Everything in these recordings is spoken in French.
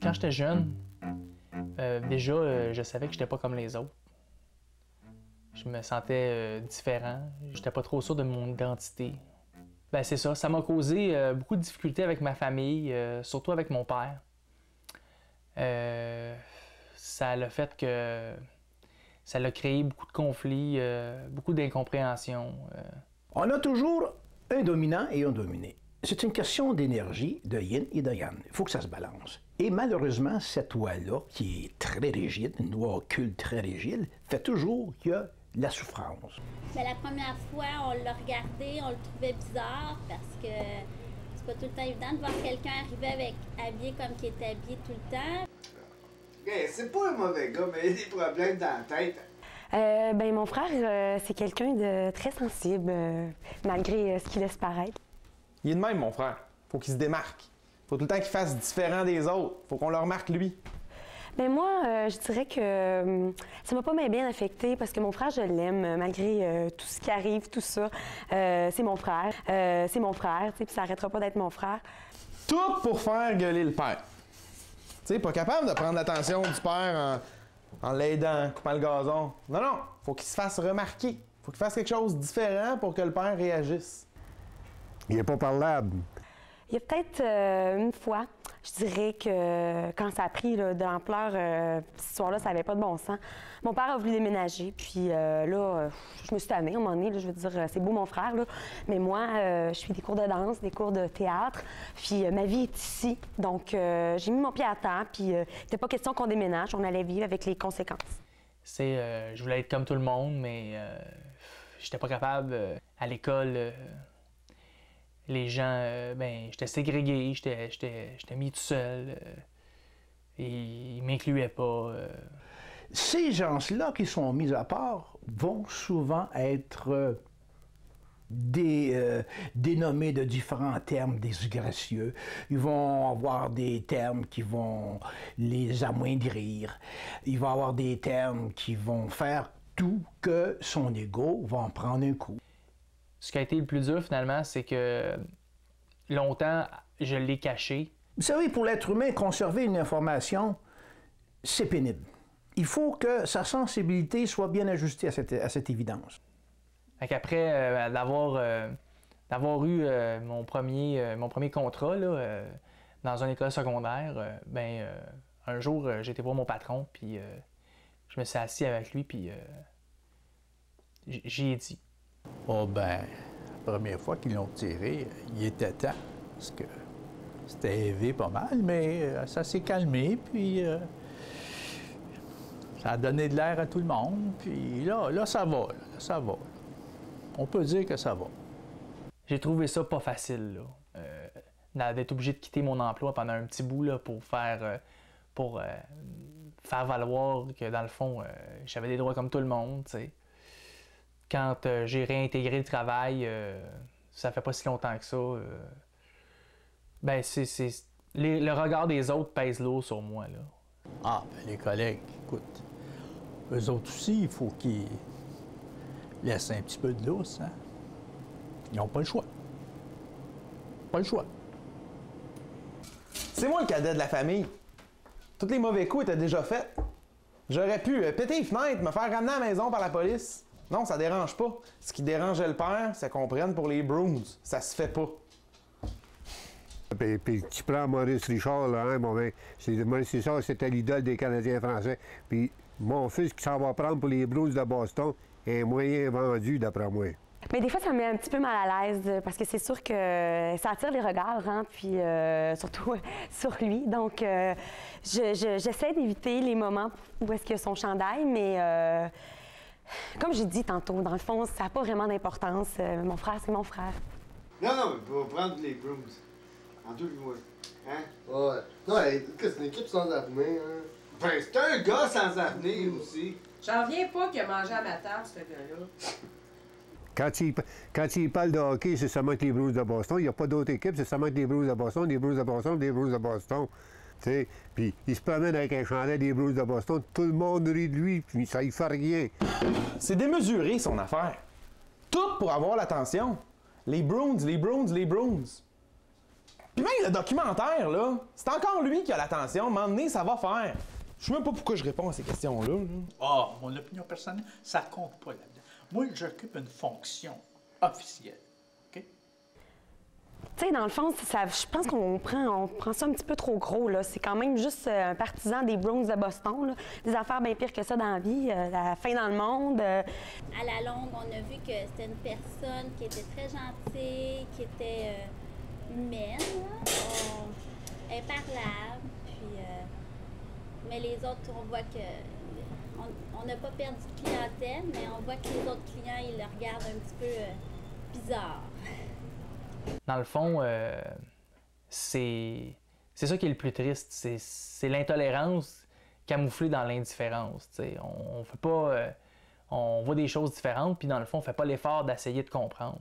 Quand j'étais jeune, déjà, je savais que j'étais pas comme les autres. Je me sentais différent. J'étais pas trop sûr de mon identité. Ben c'est ça, ça m'a causé beaucoup de difficultés avec ma famille, surtout avec mon père. Ça a le fait que ça a créé beaucoup de conflits, beaucoup d'incompréhension. On a toujours un dominant et un dominé. C'est une question d'énergie, de yin et de yang. Il faut que ça se balance. Et malheureusement, cette loi-là, qui est très rigide, une loi occulte très rigide, fait toujours qu'il y a la souffrance. Mais la première fois, on l'a regardé, on le trouvait bizarre parce que c'est pas tout le temps évident de voir quelqu'un arriver habillé comme qu'il est habillé tout le temps. Hey, c'est pas un mauvais gars, mais il y a des problèmes dans la tête. Ben mon frère, c'est quelqu'un de très sensible, malgré ce qu'il laisse paraître. Il est de même, mon frère. Faut qu'il se démarque. Faut tout le temps qu'il fasse différent des autres. Faut qu'on le remarque, lui. Ben moi, je dirais que ça m'a pas bien affecté parce que mon frère, je l'aime, malgré tout ce qui arrive, tout ça. C'est mon frère. C'est mon frère, tu sais, puis ça arrêtera pas d'être mon frère. Tout pour faire gueuler le père. Tu sais, pas capable de prendre l'attention du père en l'aidant, coupant le gazon. Non, non. Faut qu'il se fasse remarquer. Faut qu'il fasse quelque chose de différent pour que le père réagisse. Il est pas parlable. Il y a peut-être une fois, je dirais que quand ça a pris de l'ampleur, cette histoire-là, ça n'avait pas de bon sens. Mon père a voulu déménager, puis là, je me suis tannée à un moment donné. Là, je veux dire, c'est beau mon frère, là, mais moi, je suis des cours de danse, des cours de théâtre, puis ma vie est ici. Donc, j'ai mis mon pied à terre, puis il n'était pas question qu'on déménage, on allait vivre avec les conséquences. Je voulais être comme tout le monde, mais j'étais pas capable. À l'école, les gens, j'étais ségrégué, j'étais mis tout seul. Et ils m'incluaient pas. Ces gens-là qui sont mis à part vont souvent être dénommés de différents termes disgracieux. Ils vont avoir des termes qui vont les amoindrir. Il va avoir des termes qui vont faire tout que son ego va en prendre un coup. Ce qui a été le plus dur, finalement, c'est que longtemps, je l'ai caché. Vous savez, pour l'être humain, conserver une information, c'est pénible. Il faut que sa sensibilité soit bien ajustée à cette évidence. Après d'avoir eu mon premier contrat là, dans une école secondaire, un jour, j'ai été voir mon patron, puis je me suis assis avec lui, puis j'y ai dit. Oh ben, la première fois qu'ils l'ont tiré, il était temps, parce que c'était élevé pas mal, mais ça s'est calmé, puis ça a donné de l'air à tout le monde, puis là ça va, ça va. On peut dire que ça va. J'ai trouvé ça pas facile, là. D'être obligé de quitter mon emploi pendant un petit bout, là, pour faire valoir que, dans le fond, j'avais des droits comme tout le monde, tu sais. Quand j'ai réintégré le travail, ça fait pas si longtemps que ça, le regard des autres pèse lourd sur moi, là. Ah, ben les collègues, écoute, eux autres aussi, il faut qu'ils laissent un petit peu de lousse, hein? Ils n'ont pas le choix. Pas le choix. C'est moi le cadet de la famille. Tous les mauvais coups étaient déjà faits. J'aurais pu péter les fenêtres, me faire ramener à la maison par la police. Non, ça dérange pas. Ce qui dérangeait le père, c'est qu'on prenne pour les brooms. Ça se fait pas. Puis tu prends Maurice Richard, là, hein, Maurice Richard, c'était l'idole des Canadiens français. Puis mon fils qui s'en va prendre pour les Blues de Boston est moyen vendu, d'après moi. Mais des fois, ça me met un petit peu mal à l'aise parce que c'est sûr que ça attire les regards, hein, puis surtout sur lui. Donc, j'essaie d'éviter les moments où est-ce qu'il y a son chandail, mais comme j'ai dit tantôt, dans le fond, ça n'a pas vraiment d'importance. Mon frère, c'est mon frère. Non, mais on va prendre les brooms. En deux mois. Hein? Ouais. Non, c'est une équipe sans avenir, hein? Ben, c'est un gars sans avenir aussi. J'en reviens pas qu'il a mangé à ma table, ce gars-là. Quand il parle de hockey, c'est seulement que les Blues de Boston. Il n'y a pas d'autre équipe, c'est seulement que les Blues de Boston, des Blues de Boston, des Blues de Boston. T'sais, puis il se promène avec un chandail des Blues de Boston, tout le monde rit de lui, puis ça y fait rien. C'est démesuré, son affaire. Tout pour avoir l'attention. Les Bruins, les Bruins, les Bruins. Puis même le documentaire, là, c'est encore lui qui a l'attention. À un moment donné, ça va faire. Je sais même pas pourquoi je réponds à ces questions-là. Là. Ah, mon opinion personnelle, ça compte pas là-dedans. Moi, j'occupe une fonction officielle. OK? Tu sais, dans le fond, je pense qu'on prend ça un petit peu trop gros, là. C'est quand même juste un partisan des Browns de Boston, là. Des affaires bien pires que ça dans la vie, la fin dans le monde. À la longue, on a vu que c'était une personne qui était très gentille, qui était humaine, imparlable. Puis, mais les autres, on voit que on n'a pas perdu de clientèle, mais on voit que les autres clients, ils le regardent un petit peu bizarre. Dans le fond, c'est ça qui est le plus triste. C'est l'intolérance camouflée dans l'indifférence. On fait pas. On voit des choses différentes, puis dans le fond, on fait pas l'effort d'essayer de comprendre.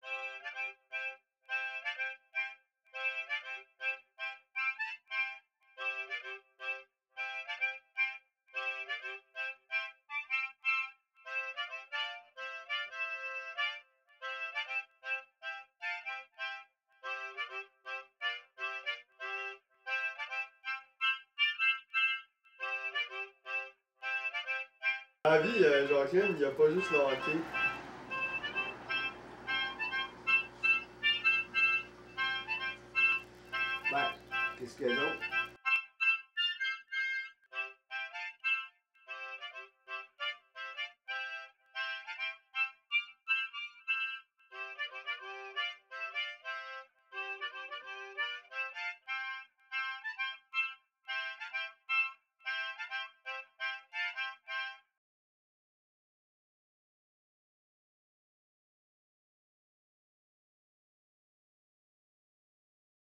Dans la vie, Joachim, il n'y a pas juste le hockey. Ben, qu'est-ce qu'il y a d'autre?